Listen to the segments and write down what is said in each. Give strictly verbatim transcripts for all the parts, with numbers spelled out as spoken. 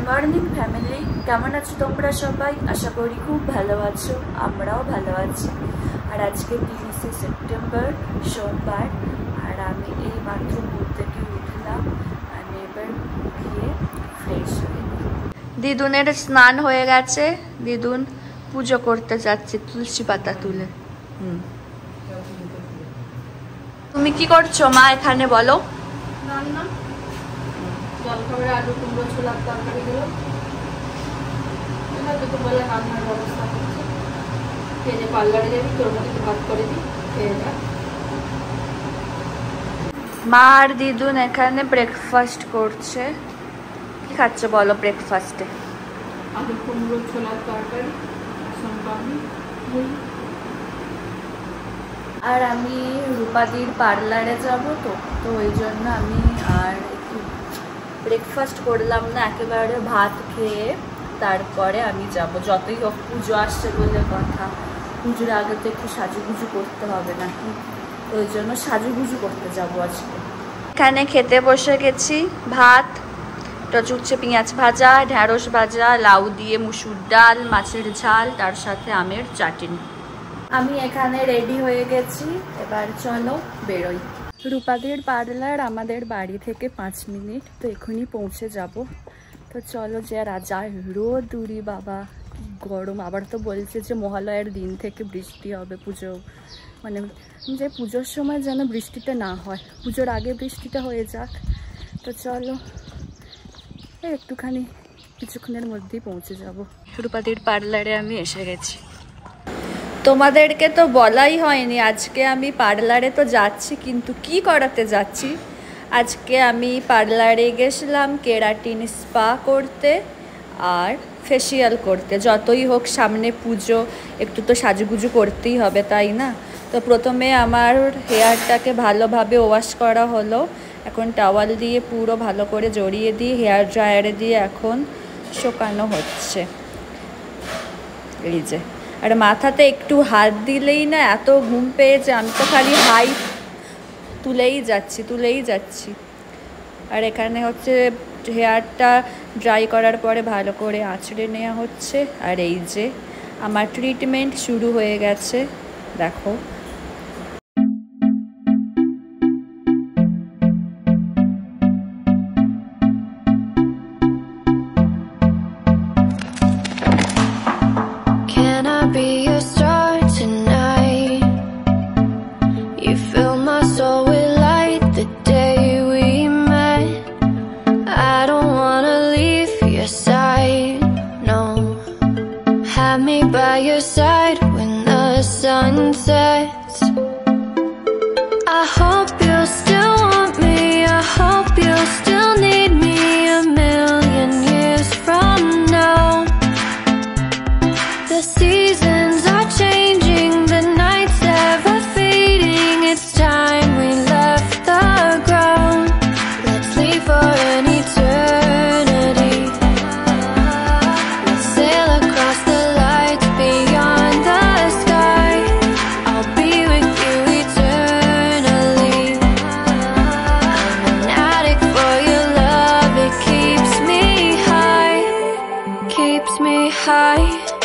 Morning family, কেমন আছো তোমরা সবাই? আশা করি খুব ভালো আছো, আমরাও ভালো আছি। আর আজকে তিরিশে সেপ্টেম্বর সোমবার, আর আমি এই মাত্র ঘুম থেকে উঠলাম। আমি এবার গিয়ে ফ্রেশ হয়ে দিদুনের স্নান হয়ে গেছে। দিদুন পুজো করতে যাচ্ছে তুলসী পাতা তুলে। হুম, তুমি কি করছো মা এখানে বলো? রান্না, জলখাবারে আলু কুমড়ো ছোলার তরকারি গুলো দুপুরবেলা রান্নার ব্যবস্থা করছি। খেয়ে পার্লারে যাবি, তোর মধ্যে ভাত করে দিই, খেয়ে যা। মা আর দিদুন এখানে ব্রেকফাস্ট করছে। কি খাচ্ছে বলো ব্রেকফাস্টে? আলু কুমড়ো ছোলার তরকারি, সোমবানি, আর আমি রূপাদির পার্লারে যাব, তো তো ওই জন্য আমি আর একটু ব্রেকফাস্ট করলাম না, একেবারে ভাত খেয়ে তারপরে আমি যাব। যতই হোক পুজো আসছে বলে কথা, পুজোর আগে তো একটু সাজুগুজু করতে হবে নাকি, ওই জন্য সাজুগুজু করতে যাব আজকে। এখানে খেতে বসে গেছি। ভাত, টচুচ্ছে পেঁয়াজ ভাজা, ঢ্যাঁড়স ভাজা, লাউ দিয়ে মুসুর ডাল, মাছের ঝাল, তার সাথে আমের চাটনি। আমি এখানে রেডি হয়ে গেছি, এবার চলো বেরোই। রূপাদের পার্লার আমাদের বাড়ি থেকে পাঁচ মিনিট, তো এখনই পৌঁছে যাব। তো চলো, যে রাজা রোদ দূরি বাবা, কি গরম। আবার তো বলছে যে মহালয়ার দিন থেকে বৃষ্টি হবে, পুজো মানে যে পুজোর সময় যেন বৃষ্টিটা না হয়, পুজোর আগে বৃষ্টিটা হয়ে যাক। তো চলো, একটুখানি কিছুক্ষণের মধ্যেই পৌঁছে যাব। রূপাদির পার্লারে আমি এসে গেছি। তোমাদেরকে তো বলাই হয়নি, আজকে আমি পার্লারে তো যাচ্ছি, কিন্তু কি করাতে যাচ্ছি। আজকে আমি পার্লারে গেছিলাম কেরাটিন স্পা করতে আর ফেসিয়াল করতে। যতই হোক সামনে পুজো, একটু তো সাজুগুজু করতেই হবে, তাই না? তো প্রথমে আমার হেয়ারটাকে ভালোভাবে ওয়াশ করা হলো। এখন টাওয়াল দিয়ে পুরো ভালো করে জড়িয়ে দিয়ে হেয়ার ড্রায়ারে দিয়ে এখন শুকানো হচ্ছে। এই যে, আর মাথাতে একটু হাত দিলেই না এত ঘুম পেয়েছে, আমি তো খালি হাই তুলেই যাচ্ছি তুলেই যাচ্ছি। আর এখানে হচ্ছে হেয়ারটা ড্রাই করার পরে ভালো করে আঁচড়ে নেওয়া হচ্ছে। আর এই যে আমার ট্রিটমেন্ট শুরু হয়ে গেছে, দেখো। By your side when the sun sets, I hope you'll still want me, I hope you'll still need me a million years from now. The seasons are changing, the nights ever fading, it's time we left the ground. Let's leave for an eternity. Let's sail across the beyond the sky. I'll be with you eternally. I'm an addict for your love, it keeps me high, keeps me high.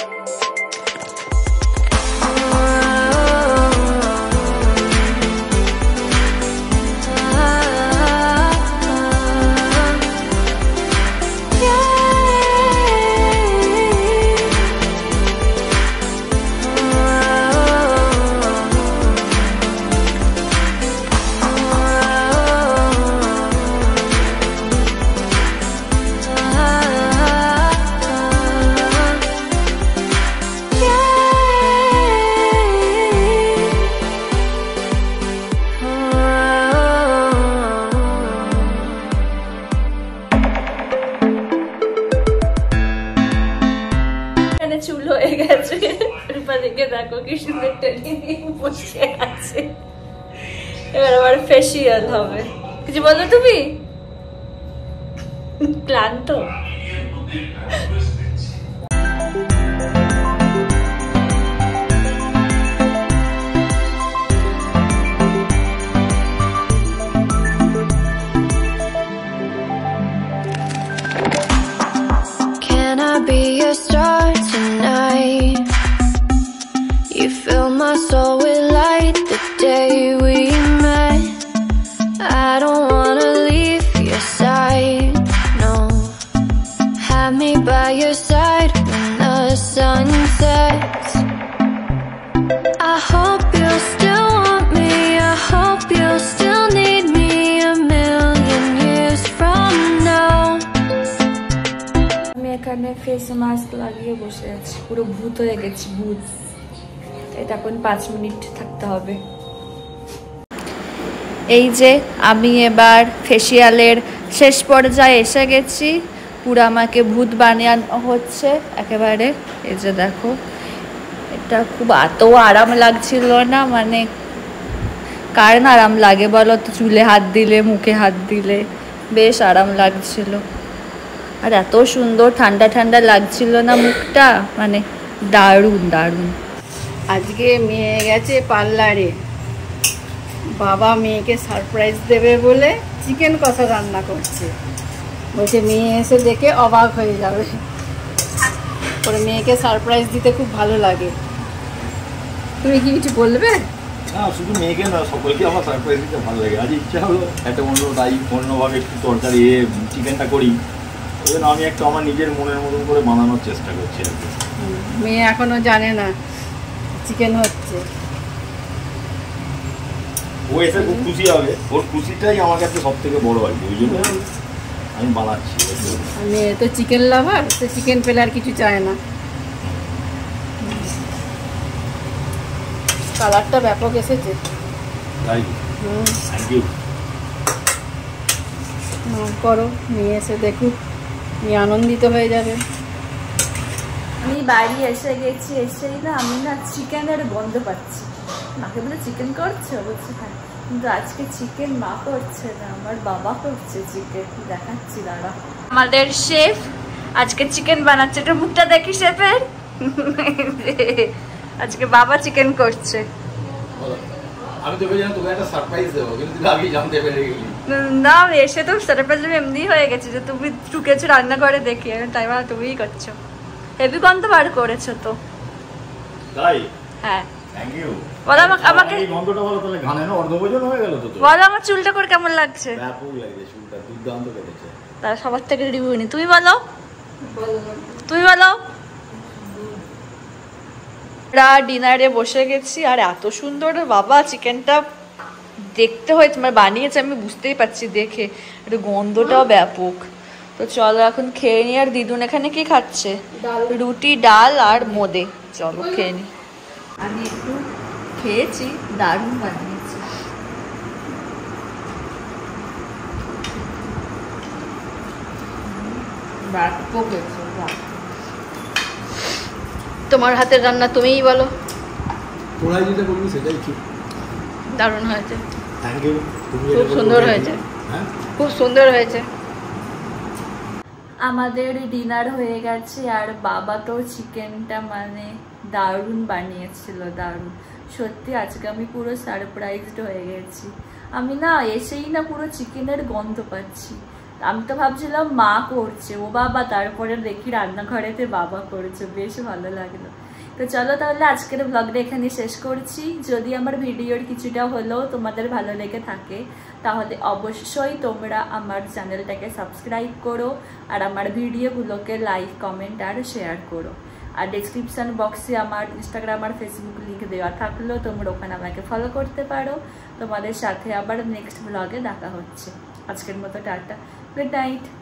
চুল হয়ে গেছে, রূপাদিকে দেখো কি সুন্দর টেনে নিয়ে বসে আছে। এবার আবার ফেসিয়াল হবে। কিছু বলো তুমি? ক্লান্ত? have me by your side when the sun sets. I hope you'll still want me, I hope you'll still need me a million years from now. আমি এখানে ফেস মাস্ক লাগিয়ে বসে আছি, পুরো ভূত হয়ে গেছি, ভূত। এটা এখন পাঁচ মিনিট থাকতে হবে। এই যে আমি এবার ফেসিয়ালের শেষ পর্যায়ে এসে গেছি, পুরো আমাকে ভূত বানানো হচ্ছে একেবারে। এই যে দেখো, এটা খুব এত আরাম লাগছিল না, মানে কার না আরাম লাগে বলো তো, চুলে হাত দিলে মুখে হাত দিলে বেশ আরাম লাগছিল। আর এত সুন্দর ঠান্ডা ঠান্ডা লাগছিল না মুখটা, মানে দারুণ দারুণ। আজকে মেয়ে গেছে পার্লারে, বাবা মেয়েকে সারপ্রাইজ দেবে বলে চিকেন কষা রান্না করছে। বলছে মেয়ে এসে দেখে অবাক হয়ে যাবে, পরে মেয়েকে সারপ্রাইজ দিতে খুব ভালো লাগে। তুমি কি কিছু বলবে? না, শুধু মেয়েকে না, সকলকে আমার সারপ্রাইজ দিতে ভালো লাগে। আজ ইচ্ছা হলো একটা অন্য তাই অন্যভাবে একটু তরকারি এ চিকেনটা করি, ওই জন্য আমি একটু আমার নিজের মনের মতন করে বানানোর চেষ্টা করছি আর কি। মেয়ে এখনো জানে না চিকেন হচ্ছে, ও এসে খুব খুশি হবে, ওর খুশিটাই আমার কাছে সব থেকে বড় আর কি, ওই জন্য আমি বানাচ্ছি। মেয়ে তো চিকেন লাভার, তো চিকেন পেলে আর কিছু চায় না। কালারটা ব্যাপক এসেছে, তাই থ্যাংক ইউ। করো, নিয়ে এসে দেখুক, নিয়ে আনন্দিত হয়ে যাবে। আমি বাড়ি এসে গেছি, এসেই না আমি না চিকেনের গন্ধ পাচ্ছি। মাকে বলে চিকেন করছে, বলছে হ্যাঁ, কিন্তু আজকে চিকেন মা করছে না, আমার বাবা করছে চিকেন। দেখাচ্ছি দাঁড়া, আমাদের শেফ আজকে চিকেন বানাচ্ছে। এটা মুখটা দেখি শেফের, আজকে বাবা চিকেন করছে। আমি তো ভেবেছিলাম তোকে একটা সারপ্রাইজ দেবো, কিন্তু তুই আগেই জানতে পেরে গেলি। না, এসে তো সারপ্রাইজ এমনি হয়ে গেছে যে তুমি ঢুকেছো রান্না করে দেখি, তাই মানে তুমিই করছো। হেভি গন্ধ বার করেছো তো। তাই? হ্যাঁ, থ্যাংক ইউ। বলো আমাকে, আমাকে এই গন্ধটা বলো তাহলে, ঘানে না অর্ধভোজন হয়ে গেল তো। বলো আমার চুলটা করে কেমন লাগছে? ব্যাপক লাগছে, চুলটা দুর্দান্ত কেটেছে। তার সবার থেকে রিভিউ নি, তুমি বলো, তুমি বলো। ডিনারে বসে গেছি, আর এত সুন্দর বাবা চিকেনটা দেখতে হয়, তোমার বানিয়েছে আমি বুঝতেই পারছি দেখে, একটু গন্ধটাও ব্যাপক। তো চলো এখন খেয়ে নি। আর দিদুন এখানে কি খাচ্ছে? রুটি, ডাল আর মোদে। চলো খেয়ে নি। আমি একটু খেয়েছি, দারুণ বানিয়েছি। তোমার হাতের রান্না তুমিই বলো। তোরাই যেটা বলবি সেটাই ঠিক। দারুণ হয়েছে, থ্যাংক ইউ। খুব সুন্দর হয়েছে, খুব সুন্দর হয়েছে। আমাদের ডিনার হয়ে গেছে, আর বাবা তো চিকেনটা মানে দারুণ বানিয়েছিল, দারুণ সত্যি। আজকে আমি পুরো সারপ্রাইজড হয়ে গেছি। আমি না এসেই না পুরো চিকেনের গন্ধ পাচ্ছি। আমি তো ভাবছিলাম মা করছে, ও বাবা, তারপরে দেখি রান্নাঘরেতে বাবা করেছে, বেশ ভালো লাগলো। তো চলো তাহলে আজকের ব্লগটা এখানে শেষ করছি। যদি আমার ভিডিওর কিছুটা হলেও তোমাদের ভালো লেগে থাকে, তাহলে অবশ্যই তোমরা আমার চ্যানেলটাকে সাবস্ক্রাইব করো, আর আমার ভিডিওগুলোকে লাইক, কমেন্ট আর শেয়ার করো। আর ডেসক্রিপশান বক্সে আমার ইনস্টাগ্রাম আর ফেসবুক লিঙ্ক দেওয়া থাকলেও তোমরা ওখানে আমাকে ফলো করতে পারো। তোমাদের সাথে আবার নেক্সট ব্লগে দেখা হচ্ছে। আজকের মতো টাটা, গুড নাইট।